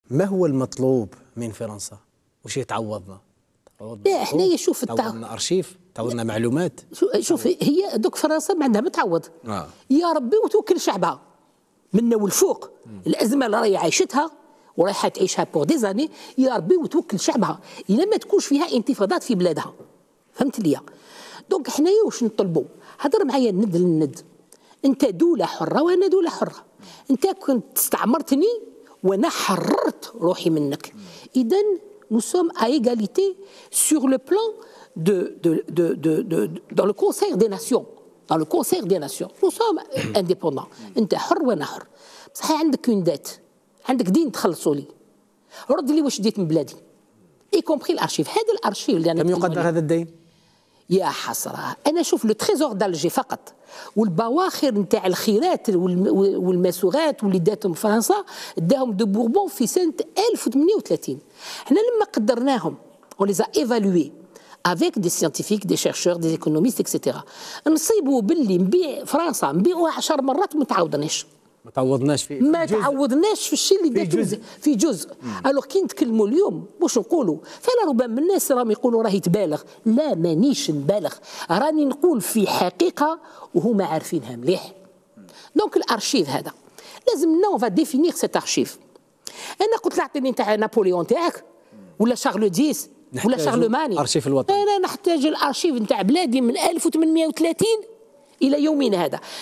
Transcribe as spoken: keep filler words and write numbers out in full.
ما هو المطلوب من فرنسا؟ وش يتعوضنا؟ لا حنايا شوف تعوضنا ارشيف، تعوضنا معلومات. شوف هي دوك فرنسا ما عندها ما تعوض. آه. يا ربي وتوكل شعبها منا والفوق. الازمه اللي راهي عايشتها ورايحه تعيشها بور دي زاني، يا ربي وتوكل شعبها الا ما تكونش فيها انتفاضات في بلادها. فهمت ليا؟ دونك حنايا واش نطلبوا؟ هضر معايا الند للند. انت دوله حره وانا دوله حره. انت كنت استعمرتني وانا حررت روحي منك. اذا nous sommes à égalité sur le plan de, de, de, de, de, de dans le concert des nations. Dans le concert des nations nous sommes indépendants. انت حر وانا حر. بصح عندك اون دات، عندك دين تخلصوا لي. رد لي واش ديت من بلادي. اي كومبري الارشيف. هذا الارشيف اللي انا كم يقدر هذا الدين؟ يا حسره، انا شوف لو تريزور دالجي فقط والبواخر نتاع الخيرات والماسورات واللي داتهم فرنسا داهم دو بوربون في سنه ألف وثمانمئة وثلاثين. حنا لما قدرناهم اون ليزا ايفالوي افيك دي سيانتيفيك دي شيرشور دي ايكونوميست اكسيتيرا، نصيبوا باللي نبيع فرنسا نبيعوها عشر مرات ما تعوضناش. ما تعوضناش في ما تعوضناش في الشيء اللي داتو في, في جزء. الوغ كي نتكلموا اليوم واش نقولوا؟ فانا ربما الناس راهم يقولوا راهي تبالغ، لا مانيش نبالغ، راني نقول في حقيقه وهما عارفينها مليح. دونك الارشيف هذا لازم نو فا ديفينير سيت ارشيف. انا قلت له اعطيني نتاع نابليون تاعك ولا شارل ديس ولا شارلماني، ارشيف الوطن. انا نحتاج الارشيف نتاع بلادي من ألف وثمانمئة وثلاثين الى يومنا هذا.